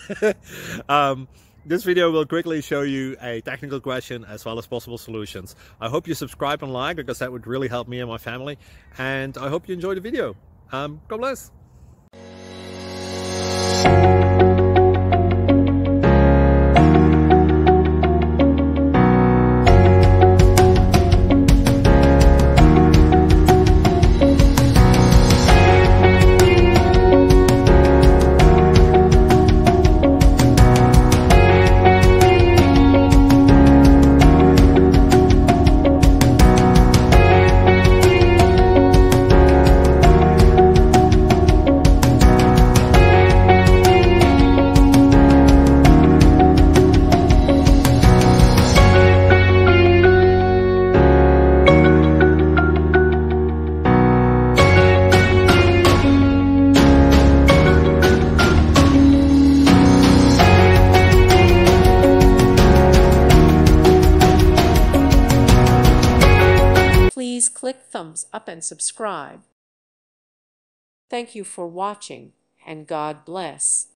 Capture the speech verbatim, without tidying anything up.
um, this video will quickly show you a technical question as well as possible solutions. I hope you subscribe and like, because that would really help me and my family. And I hope you enjoy the video. Um, God bless. Please click thumbs up and subscribe. Thank you for watching, and God bless.